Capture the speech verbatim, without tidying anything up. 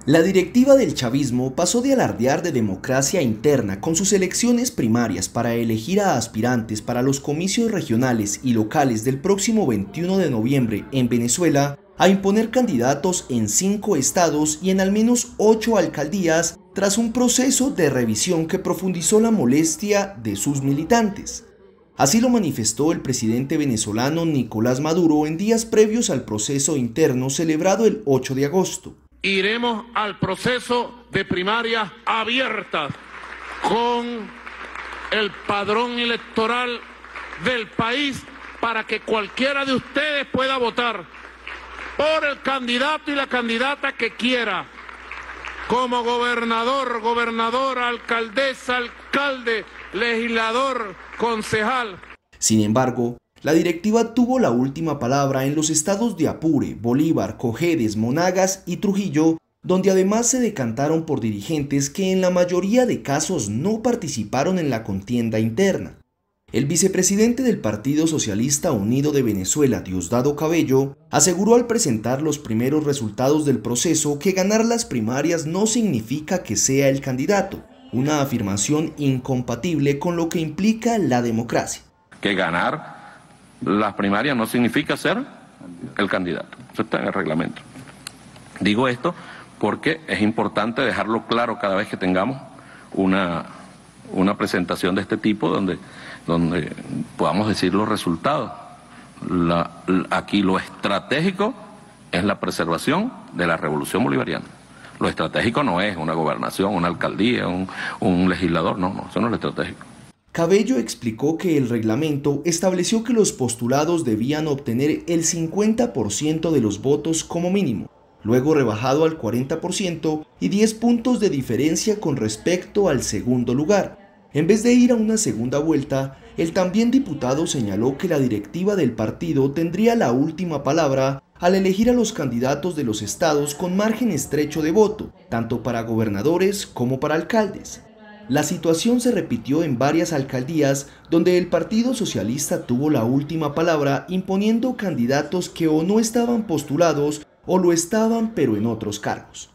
La directiva del chavismo pasó de alardear de democracia interna con sus elecciones primarias para elegir a aspirantes para los comicios regionales y locales del próximo veintiuno de noviembre en Venezuela a imponer candidatos en cinco estados y en al menos ocho alcaldías tras un proceso de revisión que profundizó la molestia de sus militantes. Así lo manifestó el presidente venezolano Nicolás Maduro en días previos al proceso interno celebrado el ocho de agosto. Iremos al proceso de primarias abiertas con el padrón electoral del país para que cualquiera de ustedes pueda votar por el candidato y la candidata que quiera, como gobernador, gobernadora, alcaldesa, alcalde, legislador, concejal. Sin embargo, la directiva tuvo la última palabra en los estados de Apure, Bolívar, Cojedes, Monagas y Trujillo, donde además se decantaron por dirigentes que en la mayoría de casos no participaron en la contienda interna. El vicepresidente del Partido Socialista Unido de Venezuela, Diosdado Cabello, aseguró al presentar los primeros resultados del proceso que ganar las primarias no significa que sea el candidato, una afirmación incompatible con lo que implica la democracia. Que ganar las primarias no significa ser el candidato, eso está en el reglamento. Digo esto porque es importante dejarlo claro cada vez que tengamos una, una presentación de este tipo donde, donde podamos decir los resultados. La, aquí lo estratégico es la preservación de la revolución bolivariana. Lo estratégico no es una gobernación, una alcaldía, un, un legislador, no, no, eso no es lo estratégico. Cabello explicó que el reglamento estableció que los postulados debían obtener el cincuenta por ciento de los votos como mínimo, luego rebajado al cuarenta por ciento y diez puntos de diferencia con respecto al segundo lugar. En vez de ir a una segunda vuelta, el también diputado señaló que la directiva del partido tendría la última palabra al elegir a los candidatos de los estados con margen estrecho de voto, tanto para gobernadores como para alcaldes. La situación se repitió en varias alcaldías donde el Partido Socialista tuvo la última palabra imponiendo candidatos que o no estaban postulados o lo estaban pero en otros cargos.